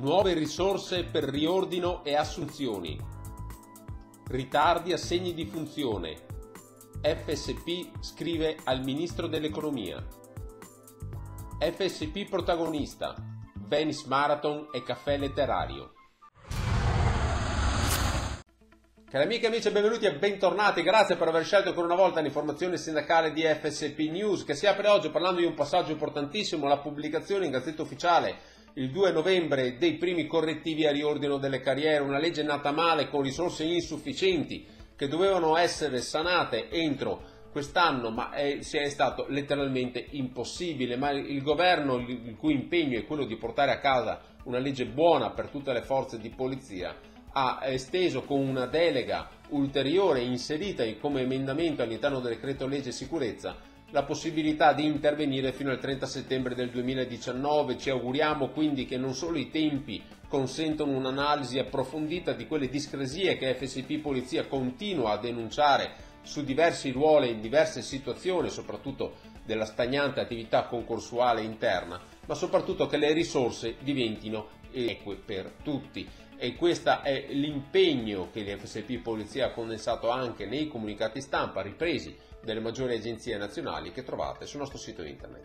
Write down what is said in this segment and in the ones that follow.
Nuove risorse per riordino e assunzioni. Ritardi assegni di funzione. FSP scrive al Ministro dell'Economia. FSP protagonista. Venice Marathon e caffè letterario. Cari amiche e amici, benvenuti e bentornati. Grazie per aver scelto ancora una volta l'informazione sindacale di FSP News, che si apre oggi parlando di un passaggio importantissimo, la pubblicazione in Gazzetta Ufficiale il 2 novembre dei primi correttivi a riordino delle carriere, una legge nata male con risorse insufficienti che dovevano essere sanate entro quest'anno, ma è stato letteralmente impossibile. Ma il governo, il cui impegno è quello di portare a casa una legge buona per tutte le forze di polizia, ha esteso con una delega ulteriore inserita come emendamento all'interno del decreto legge sicurezza la possibilità di intervenire fino al 30 settembre del 2019. Ci auguriamo quindi che non solo i tempi consentono un'analisi approfondita di quelle discrasie che FSP Polizia continua a denunciare su diversi ruoli e in diverse situazioni, soprattutto della stagnante attività concorsuale interna, ma soprattutto che le risorse diventino eque per tutti. E questo è l'impegno che l'FSP Polizia ha condensato anche nei comunicati stampa ripresi delle maggiori agenzie nazionali che trovate sul nostro sito internet.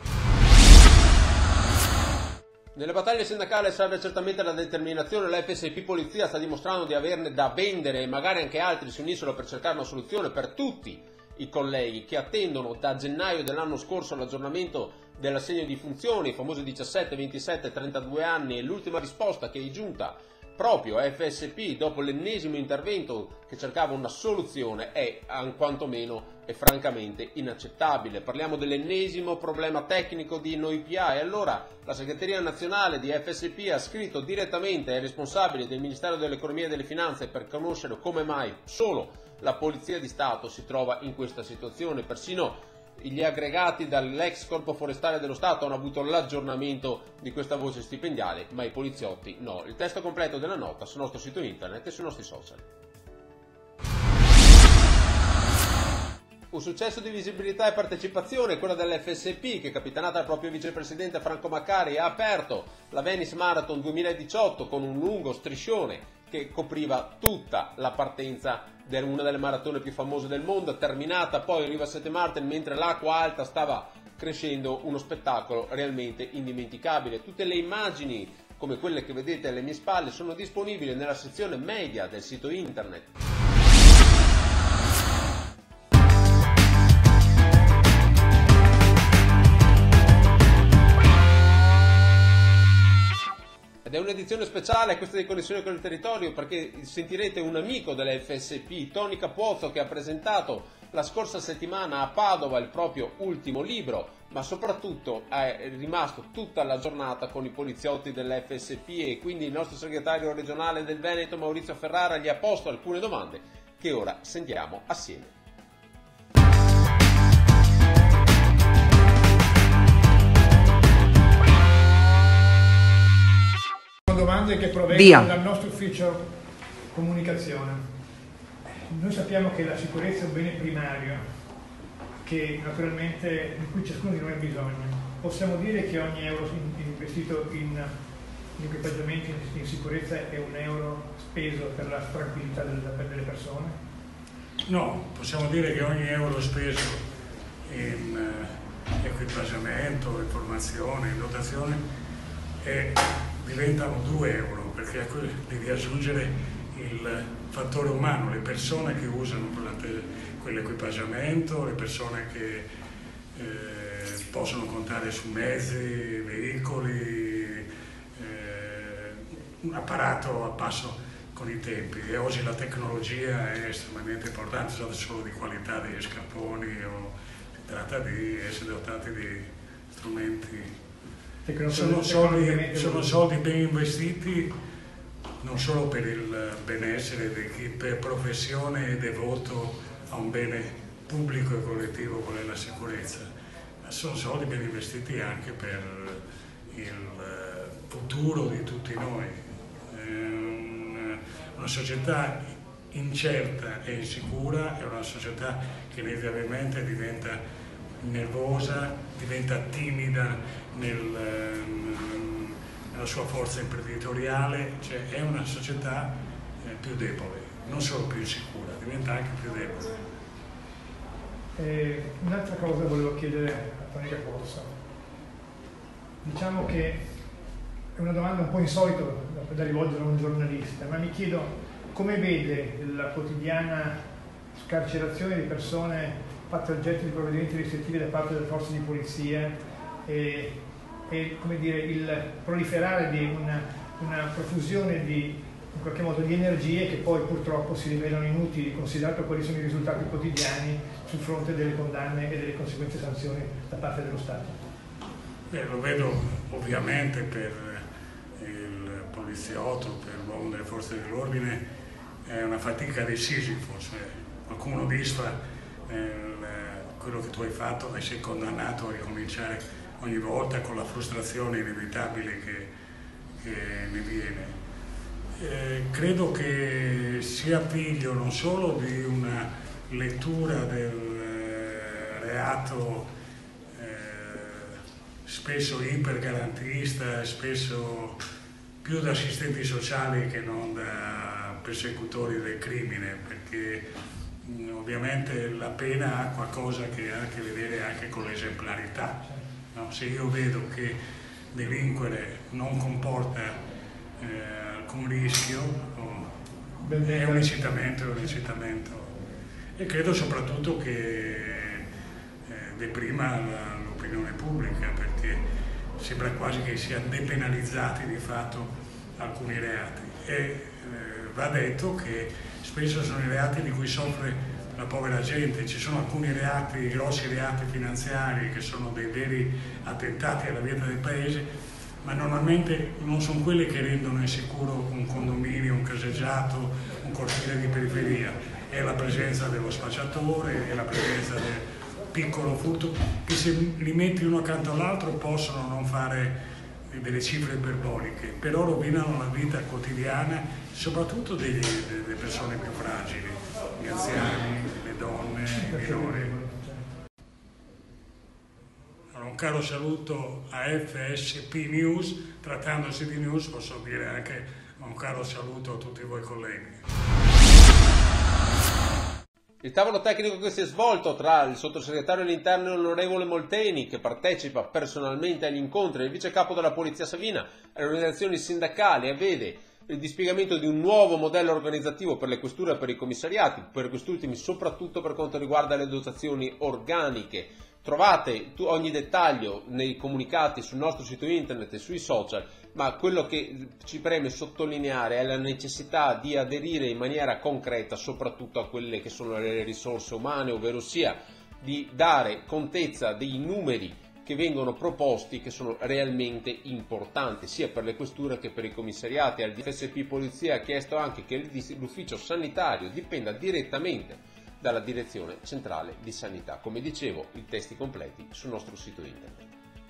Nelle battaglie sindacali serve certamente la determinazione. La FSP Polizia sta dimostrando di averne da vendere e magari anche altri si uniscono per cercare una soluzione per tutti i colleghi che attendono da gennaio dell'anno scorso l'aggiornamento dell'assegno di funzioni, i famosi 17, 27, 32 anni, e l'ultima risposta che è giunta proprio a FSP dopo l'ennesimo intervento che cercava una soluzione è quantomeno e francamente inaccettabile. Parliamo dell'ennesimo problema tecnico di NoIPA e allora la segreteria nazionale di FSP ha scritto direttamente ai responsabili del Ministero dell'Economia e delle Finanze per conoscere come mai solo la Polizia di Stato si trova in questa situazione. Persino gli aggregati dall'ex Corpo Forestale dello Stato hanno avuto l'aggiornamento di questa voce stipendiale, ma i poliziotti no. Il testo completo della nota sul nostro sito internet e sui nostri social. Un successo di visibilità e partecipazione è quello dell'FSP, che capitanata dal proprio vicepresidente Franco Maccari ha aperto la Venice Marathon 2018 con un lungo striscione che copriva tutta la partenza di una delle maratone più famose del mondo, terminata poi Riva Sette Martin mentre l'acqua alta stava crescendo, uno spettacolo realmente indimenticabile. Tutte le immagini come quelle che vedete alle mie spalle sono disponibili nella sezione media del sito internet. Ed è un'edizione speciale questa di Connessione con il Territorio, perché sentirete un amico dell'FSP, Tony Capozzo, che ha presentato la scorsa settimana a Padova il proprio ultimo libro, ma soprattutto è rimasto tutta la giornata con i poliziotti dell'FSP e quindi il nostro segretario regionale del Veneto, Maurizio Ferrara, gli ha posto alcune domande che ora sentiamo assieme. Domande che provengono dal nostro ufficio comunicazione. Noi sappiamo che la sicurezza è un bene primario che naturalmente di cui ciascuno di noi ha bisogno. Possiamo dire che ogni euro investito in equipaggiamenti in sicurezza è un euro speso per la tranquillità delle persone? No, possiamo dire che ogni euro speso in equipaggiamento, in formazione, in dotazione diventano 2 euro, perché devi aggiungere il fattore umano, le persone che usano quell'equipaggiamento, le persone che possono contare su mezzi, veicoli, un apparato a passo con i tempi. E oggi la tecnologia è estremamente importante, non solo di qualità degli scapponi, si tratta di essere dotati di strumenti. Sono soldi ben investiti non solo per il benessere di chi per professione è devoto a un bene pubblico e collettivo qual è la sicurezza, ma sono soldi ben investiti anche per il futuro di tutti noi. Una società incerta e insicura è una società che inevitabilmente diventa nervosa, diventa timida nella sua forza imprenditoriale, cioè è una società più debole, non solo più insicura, diventa anche più debole. Un'altra cosa volevo chiedere a Tony Capozza. Diciamo che è una domanda un po' insolita da rivolgere a un giornalista, ma mi chiedo come vede la quotidiana scarcerazione di persone fatte oggetto di provvedimenti restrittivi da parte delle forze di polizia e come dire, il proliferare di una profusione di, in qualche modo, di energie che poi purtroppo si rivelano inutili, considerato quali sono i risultati quotidiani sul fronte delle condanne e delle conseguenti sanzioni da parte dello Stato. Lo vedo ovviamente per il poliziotto, per l'uomo delle forze dell'ordine, è una fatica di Sisifo, cioè qualcuno disfa quello che tu hai fatto e sei condannato a ricominciare ogni volta con la frustrazione inevitabile che ne viene. Credo che sia figlio non solo di una lettura del reato spesso ipergarantista, spesso più da assistenti sociali che non da persecutori del crimine, perché ovviamente la pena ha qualcosa che ha a che vedere anche con l'esemplarità. No? Se io vedo che delinquere non comporta alcun rischio, è un incitamento, e credo soprattutto che deprima l'opinione pubblica, perché sembra quasi che siano depenalizzati di fatto alcuni reati e va detto che spesso sono i reati di cui soffre la povera gente. Ci sono alcuni reati, grossi reati finanziari, che sono dei veri attentati alla vita del paese, ma normalmente non sono quelli che rendono insicuro un condominio, un caseggiato, un cortile di periferia. È la presenza dello spacciatore, è la presenza del piccolo furto, che se li metti uno accanto all'altro possono non fare delle cifre iperboliche, però rovinano la vita quotidiana, soprattutto delle persone più fragili, gli anziani, le donne, i minori. Allora, un caro saluto a FSP News, trattandosi di news posso dire anche un caro saluto a tutti voi colleghi. Il tavolo tecnico che si è svolto tra il sottosegretario all'interno l'onorevole Molteni, che partecipa personalmente agli incontri, e il vice capo della Polizia Savina, alle organizzazioni sindacali, e vede il dispiegamento di un nuovo modello organizzativo per le questure e per i commissariati, per quest'ultimi soprattutto per quanto riguarda le dotazioni organiche. Trovate ogni dettaglio nei comunicati sul nostro sito internet e sui social, ma quello che ci preme sottolineare è la necessità di aderire in maniera concreta soprattutto a quelle che sono le risorse umane, ovvero sia di dare contezza dei numeri che vengono proposti, che sono realmente importanti sia per le questure che per i commissariati. Al DFSP Polizia ha chiesto anche che l'ufficio sanitario dipenda direttamente dalla Direzione Centrale di Sanità. Come dicevo, i testi completi sul nostro sito internet.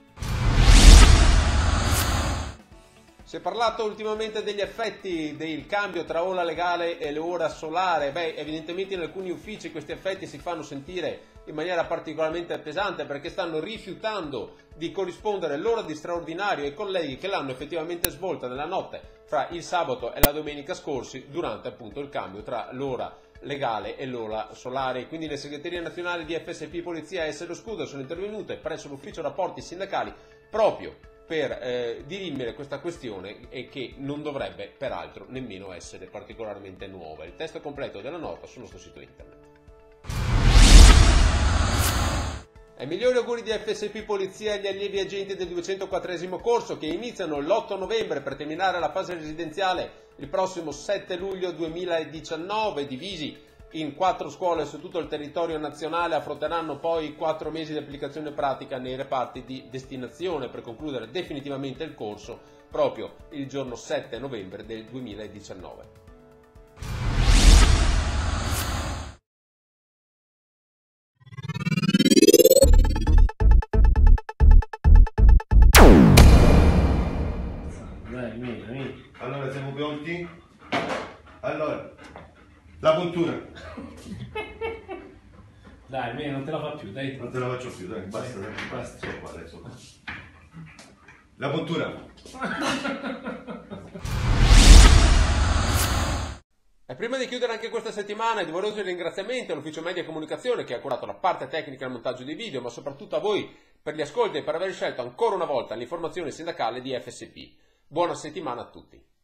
Si è parlato ultimamente degli effetti del cambio tra ora legale e l'ora solare. Evidentemente in alcuni uffici questi effetti si fanno sentire in maniera particolarmente pesante, perché stanno rifiutando di corrispondere l'ora di straordinario ai colleghi che l'hanno effettivamente svolta nella notte fra il sabato e la domenica scorsi, durante appunto il cambio tra l'ora legale e l'ora solare. Quindi le segreterie nazionali di FSP Polizia e SLO Scudo sono intervenute presso l'ufficio rapporti sindacali proprio per dirimere questa questione, e che non dovrebbe peraltro nemmeno essere particolarmente nuova. Il testo completo della nota sul nostro sito internet. Ai migliori auguri di FSP Polizia agli allievi agenti del 204esimo corso, che iniziano l'8 novembre per terminare la fase residenziale il prossimo 7 luglio 2019, divisi in 4 scuole su tutto il territorio nazionale. Affronteranno poi 4 mesi di applicazione pratica nei reparti di destinazione per concludere definitivamente il corso proprio il giorno 7 novembre del 2019. Allora, siamo pronti? Allora, la puntura. Dai, non te la fa più, dai. Non te la faccio più, dai, basta, dai. Basta. Sono qua, dai, sono qua. La puntura. E prima di chiudere anche questa settimana, i doverosi ringraziamenti all'ufficio media comunicazione che ha curato la parte tecnica e il montaggio dei video, ma soprattutto a voi per gli ascolti e per aver scelto ancora una volta l'informazione sindacale di FSP. Buona settimana a tutti.